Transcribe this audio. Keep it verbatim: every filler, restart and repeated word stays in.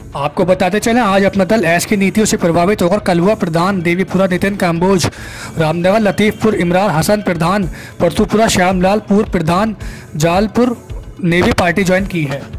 आपको बताते चलें, आज अपना दल ऐश की नीतियों से प्रभावित होकर कलुआ प्रधान, देवीपुरा नितिन काम्बोज, रामनगर लतीफपुर इमरान हसन प्रधान, परसुपुरा श्यामलाल पूर्व प्रधान, जालपुर ने भी पार्टी ज्वाइन की है।